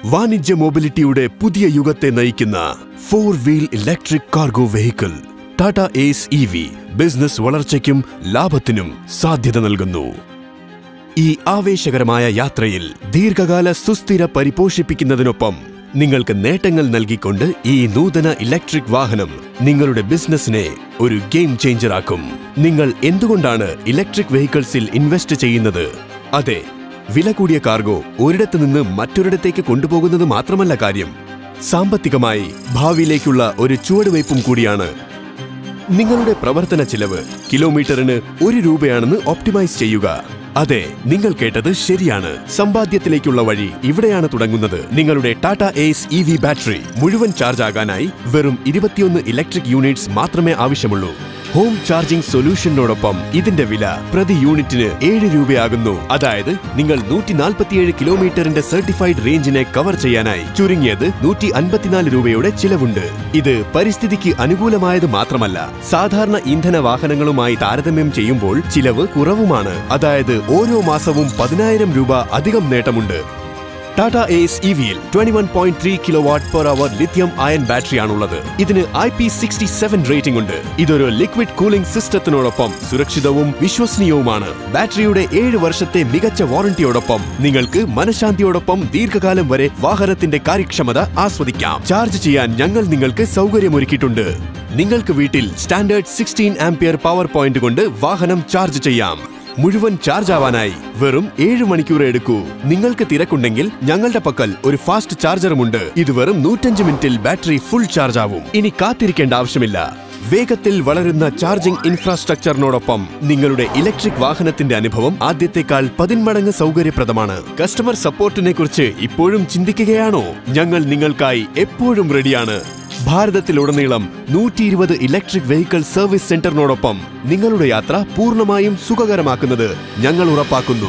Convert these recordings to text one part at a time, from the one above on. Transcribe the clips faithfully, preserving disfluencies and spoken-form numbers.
വാണിജ്യ മൊബിലിറ്റിയുടെ പുതിയ യുഗത്തെ നയിക്കുന്ന four wheel electric cargo vehicle Tata Ace E V business വളർച്ചയ്ക്കും ലാഭത്തിനും സാധ്യത നൽകുന്നു. ഈ ആവേശകരമായ യാത്രയിൽ ദീർഘകാല സുസ്ഥിര പരിപോഷിപ്പിക്കുന്നതിനൊപ്പം നിങ്ങൾക്ക് നേട്ടങ്ങൾ നൽകിക്കൊണ്ട് ഈ നൂതന ഇലക്ട്രിക് വാഹനം നിങ്ങളുടെ ബിസിനസിനെ ഒരു ഗെയിം ചേഞ്ചറാക്കും. നിങ്ങൾ എന്തുകൊണ്ടാണ് ഇലക്ട്രിക് വെഹിക്കിൾസിൽ ഇൻവെസ്റ്റ് ചെയ്യുന്നത്? അതെ, വില കൂടിയ കാർഗോ ഒരിടത്ത് നിന്ന് മറ്റൊരിടത്തേക്ക് കൊണ്ടുപോകുന്നത് മാത്രമല്ല കാര്യം, സാമ്പത്തികമായി ഭാവിയിലേക്കുള്ള ഒരു ചുവടുവയ്പും കൂടിയാണ്. നിങ്ങളുടെ പ്രവർത്തന ചിലവ് കിലോമീറ്ററിന് ഒരു രൂപയാണെന്ന് ഓപ്റ്റിമൈസ് ചെയ്യുക. അതെ, നിങ്ങൾ കേട്ടത് ശരിയാണ്. സമ്പാദ്യത്തിലേക്കുള്ള വഴി ഇവിടെയാണ് തുടങ്ങുന്നത്. നിങ്ങളുടെ Tata Ace E V battery മുഴുവൻ ചാർജ് ആകാനായി വെറും ഇരുപത്തിയൊന്ന് ഇലക്ട്രിക് യൂണിറ്റ്സ് മാത്രമേ ആവശ്യമുള്ളൂ. ഹോം ചാർജിംഗ് സൊല്യൂഷനോടൊപ്പം ഇതിന്റെ വില പ്രതി യൂണിറ്റിന് ഏഴ് രൂപയാകുന്നു. അതായത് നിങ്ങൾ നൂറ്റി നാൽപ്പത്തിയേഴ് കിലോമീറ്ററിന്റെ സർട്ടിഫൈഡ് റേഞ്ചിനെ കവർ ചെയ്യാനായി ചുരുങ്ങിയത് നൂറ്റി അൻപത്തിനാല് രൂപയുടെ ചിലവുണ്ട്. ഇത് പരിസ്ഥിതിക്ക് അനുകൂലമായത് മാത്രമല്ല, സാധാരണ ഇന്ധന വാഹനങ്ങളുമായി താരതമ്യം ചെയ്യുമ്പോൾ ചിലവ് കുറവുമാണ്. അതായത് ഓരോ മാസവും പതിനായിരം രൂപ അധികം നേട്ടമുണ്ട്. ടാറ്റ ഏസ് ഇ വിയിൽ ഇരുപത്തിയൊന്ന് പോയിന്റ് മൂന്ന് kilowatt per hour lithium ion ബാറ്ററിയാണുള്ളത്. ഇതിന് I P sixty seven rating ഉണ്ട്. ഇതൊരു ലിക്വിഡ് കൂളിംഗ് സിസ്റ്റത്തിനോടൊപ്പം സുരക്ഷിതവും വിശ്വസനീയവുമാണ്. ബാറ്ററിയുടെ ഏഴ് വർഷത്തെ മികച്ച വാറന്റിയോടൊപ്പം നിങ്ങൾക്ക് മനഃശാന്തിയോടൊപ്പം ദീർഘകാലം വരെ വാഹനത്തിന്റെ കാര്യക്ഷമത ആസ്വദിക്കാം. ചാർജ് ചെയ്യാൻ ഞങ്ങൾ നിങ്ങൾക്ക് സൗകര്യമൊരുക്കിയിട്ടുണ്ട്. നിങ്ങൾക്ക് വീട്ടിൽ standard sixteen ampere power point കൊണ്ട് വാഹനം ചാർജ് ചെയ്യാം. മുഴുവൻ ചാർജ് ആവാനായി വെറും ഏഴ് മണിക്കൂർ എടുക്കൂ. നിങ്ങൾക്ക് തിരക്കുണ്ടെങ്കിൽ ഞങ്ങളുടെ പക്കൽ ഒരു ഫാസ്റ്റ് ചാർജറുമുണ്ട്. ഇത് വെറും നൂറ്റഞ്ച് മിനിറ്റിൽ ബാറ്ററി ഫുൾ ചാർജ് ആവും. ഇനി കാത്തിരിക്കേണ്ട ആവശ്യമില്ല. വേഗത്തിൽ വളരുന്ന ചാർജിംഗ് ഇൻഫ്രാസ്ട്രക്ചറിനോടൊപ്പം നിങ്ങളുടെ ഇലക്ട്രിക് വാഹനത്തിന്റെ അനുഭവം ആദ്യത്തേക്കാൾ പതിന്മടങ്ങ് സൗകര്യപ്രദമാണ്. കസ്റ്റമർ സപ്പോർട്ടിനെ കുറിച്ച് ഇപ്പോഴും ചിന്തിക്കുകയാണോ? ഞങ്ങൾ നിങ്ങൾക്കായി എപ്പോഴും റെഡിയാണ്. ഭാരതത്തിലുടനീളം നൂറ്റി ഇരുപത് ഇലക്ട്രിക് വെഹിക്കിൾ സർവീസ് സെന്ററിനോടൊപ്പം നിങ്ങളുടെ യാത്ര പൂർണ്ണമായും സുഖകരമാക്കുന്നത് ഞങ്ങൾ ഉറപ്പാക്കുന്നു.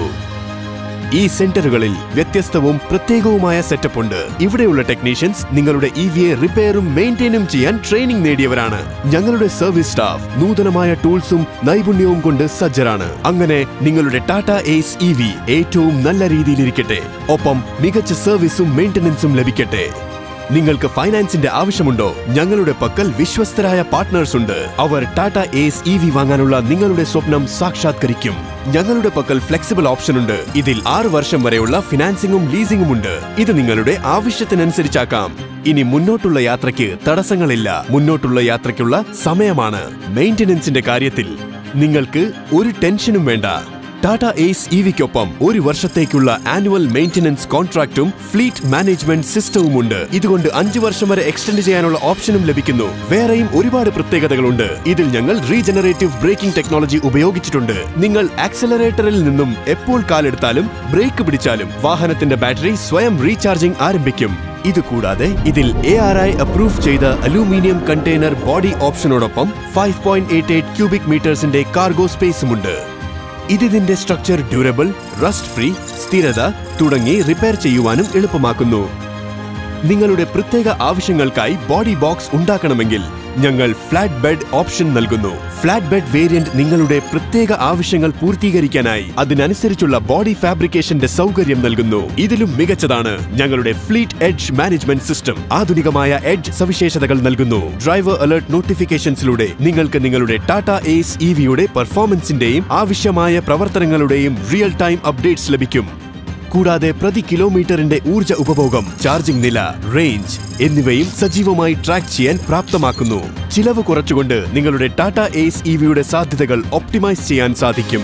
ഈ സെന്ററുകളിൽ വ്യത്യസ്തവും പ്രത്യേകവുമായ സെറ്റപ്പ് ഉണ്ട്. ഇവിടെയുള്ള ടെക്നീഷ്യൻസ് നിങ്ങളുടെ ഇ വിയെ റിപ്പയറും മെയിൻറ്റെയിനും ചെയ്യാൻ ട്രെയിനിംഗ് നേടിയവരാണ്. ഞങ്ങളുടെ സർവീസ് സ്റ്റാഫ് നൂതനമായ ടൂൾസും നൈപുണ്യവും കൊണ്ട് സജ്ജരാണ്. അങ്ങനെ നിങ്ങളുടെ ടാറ്റ ഏസ് ഇ വി ഏറ്റവും നല്ല രീതിയിലിരിക്കട്ടെ, ഒപ്പം മികച്ച സർവീസും മെയിന്റനൻസും ലഭിക്കട്ടെ. നിങ്ങൾക്ക് ഫൈനാൻസിന്റെ ആവശ്യമുണ്ടോ? ഞങ്ങളുടെ പക്കൽ വിശ്വസ്തരായ പാർട്ട്നേഴ്സ് ഉണ്ട്. അവർ ടാറ്റ ഏസ് ഇ വി വാങ്ങാനുള്ള നിങ്ങളുടെ സ്വപ്നം സാക്ഷാത്കരിക്കും. ഞങ്ങളുടെ പക്കൽ ഫ്ലെക്സിബിൾ ഓപ്ഷൻ ഉണ്ട്. ഇതിൽ ആറ് വർഷം വരെയുള്ള ഫിനാൻസിംഗും ലീസിംഗും ഉണ്ട്. ഇത് നിങ്ങളുടെ ആവശ്യത്തിനനുസരിച്ചാക്കാം. ഇനി മുന്നോട്ടുള്ള യാത്രയ്ക്ക് തടസ്സങ്ങളില്ല. മുന്നോട്ടുള്ള യാത്രയ്ക്കുള്ള സമയമാണ്. മെയിന്റനൻസിന്റെ കാര്യത്തിൽ നിങ്ങൾക്ക് ഒരു ടെൻഷനും വേണ്ട. ടാറ്റ ഏസ് ഇ വിക്കൊപ്പം ഒരു വർഷത്തേക്കുള്ള ആനുവൽ മെയിന്റനൻസ് കോൺട്രാക്റ്റും ഫ്ലീറ്റ് മാനേജ്മെന്റ് സിസ്റ്റവും ഉണ്ട്. ഇതുകൊണ്ട് അഞ്ചു വർഷം വരെ എക്സ്റ്റെൻഡ് ചെയ്യാനുള്ള ഓപ്ഷനും ലഭിക്കുന്നു. വേറെയും ഒരുപാട് പ്രത്യേകതകളുണ്ട്. ഇതിൽ ഞങ്ങൾ റീജനറേറ്റീവ് ബ്രേക്കിംഗ് ടെക്നോളജി ഉപയോഗിച്ചിട്ടുണ്ട്. നിങ്ങൾ ആക്സലറേറ്ററിൽ നിന്നും എപ്പോൾ കാലെടുത്താലും ബ്രേക്ക് പിടിച്ചാലും വാഹനത്തിന്റെ ബാറ്ററി സ്വയം റീചാർജിംഗ് ആരംഭിക്കും. ഇതുകൂടാതെ ഇതിൽ എ ആർ ഐ അപ്രൂവ് ചെയ്ത അലൂമിനിയം കണ്ടെയ്നർ ബോഡി ഓപ്ഷനോടൊപ്പം five point eight eight cubic മീറ്റേഴ്സിന്റെ കാർഗോ സ്പേസുമുണ്ട്. ഇതിന്റെ സ്ട്രക്ചർ ഡ്യൂറബിൾ, റസ്റ്റ് ഫ്രീ, സ്ഥിരത തുടങ്ങി റിപ്പയർ ചെയ്യുവാനും എളുപ്പമാക്കുന്നു. നിങ്ങളുടെ പ്രത്യേക ആവശ്യങ്ങൾക്കായി ബോഡി ബോക്സ് ഉണ്ടാക്കണമെങ്കിൽ ഞങ്ങൾ ഫ്ലാറ്റ് ബെഡ് ഓപ്ഷൻ നൽകുന്നു. ഫ്ലാറ്റ് ബെഡ് വേരിയന്റ് നിങ്ങളുടെ പ്രത്യേക ആവശ്യങ്ങൾ പൂർത്തീകരിക്കാനായി അതിനനുസരിച്ചുള്ള ബോഡി ഫാബ്രിക്കേഷന്റെ സൗകര്യം നൽകുന്നു. ഇതിലും മികച്ചതാണ് ഞങ്ങളുടെ ഫ്ലീറ്റ് എഡ്ജ് മാനേജ്മെന്റ് സിസ്റ്റം. ആധുനികമായ എഡ്ജ് സവിശേഷതകൾ നൽകുന്നു. ഡ്രൈവർ അലർട്ട് നോട്ടിഫിക്കേഷൻസിലൂടെ നിങ്ങൾക്ക് നിങ്ങളുടെ ടാറ്റ ഏസ് ഇ വിയുടെ പെർഫോമൻസിന്റെയും ആവശ്യമായ പ്രവർത്തനങ്ങളുടെയും റിയൽ ടൈം അപ്ഡേറ്റ്സ് ലഭിക്കും. കൂടാതെ പ്രതി കിലോമീറ്ററിന്റെ ഊർജ്ജ ഉപഭോഗം, ചാർജിംഗ് നില, റേഞ്ച് എന്നിവയും സജീവമായി ട്രാക്ക് ചെയ്യാൻ പ്രാപ്തമാക്കുന്നു. ചിലവ് കുറച്ചുകൊണ്ട് നിങ്ങളുടെ ടാറ്റ ഏസ് ഇ വിയുടെ സാധ്യതകൾ ഒപ്റ്റിമൈസ് ചെയ്യാൻ സാധിക്കും.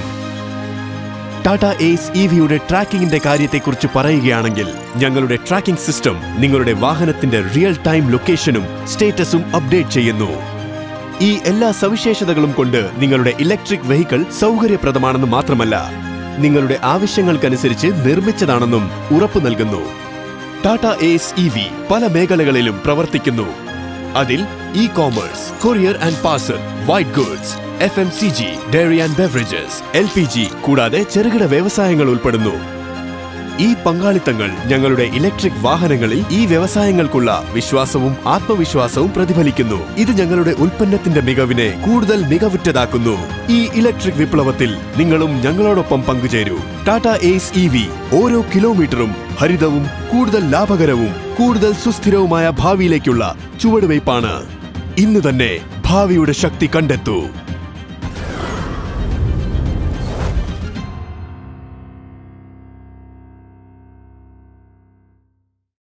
ടാറ്റ ഏസ് ഇ വിയുടെ ട്രാക്കിംഗിന്റെ കാര്യത്തെക്കുറിച്ച് പറയുകയാണെങ്കിൽ ഞങ്ങളുടെ ട്രാക്കിംഗ് സിസ്റ്റം നിങ്ങളുടെ വാഹനത്തിന്റെ റിയൽ ടൈം ലൊക്കേഷനും സ്റ്റേറ്റസും അപ്ഡേറ്റ് ചെയ്യുന്നു. ഈ എല്ലാ സവിശേഷതകളും കൊണ്ട് നിങ്ങളുടെ ഇലക്ട്രിക് വെഹിക്കിൾ സൗകര്യപ്രദമാണെന്ന് മാത്രമല്ല, നിങ്ങളുടെ ആവശ്യങ്ങൾക്കനുസരിച്ച് നിർമ്മിച്ചതാണെന്നും ഉറപ്പു നൽകുന്നു. ടാറ്റ ഏസ് ഇ വി പല മേഖലകളിലും പ്രവർത്തിക്കുന്നു. അതിൽ E commerce, courier and parcel, white goods, F M C G, dairy and beverages, L P G കൂടാതെ ചെറുകിട വ്യവസായങ്ങൾ ഉൾപ്പെടുന്നു. ഈ പങ്കാളിത്തങ്ങൾ ഞങ്ങളുടെ ഇലക്ട്രിക് വാഹനങ്ങളിൽ ഈ വ്യവസായങ്ങൾക്കുള്ള വിശ്വാസവും ആത്മവിശ്വാസവും പ്രതിഫലിക്കുന്നു. ഇത് ഞങ്ങളുടെ ഉൽപ്പന്നത്തിന്റെ മികവിനെ കൂടുതൽ മികവുറ്റതാക്കുന്നു. ഈ ഇലക്ട്രിക് വിപ്ലവത്തിൽ നിങ്ങളും ഞങ്ങളോടൊപ്പം പങ്കുചേരൂ. ടാറ്റ എയ്സ് ഇ വി ഓരോ കിലോമീറ്ററും ഹരിതവും കൂടുതൽ ലാഭകരവും കൂടുതൽ സുസ്ഥിരവുമായ ഭാവിയിലേക്കുള്ള ചുവടുവയ്പ്പാണ്. ഇന്ന് തന്നെ ഭാവിയുടെ ശക്തി കണ്ടെത്തൂ.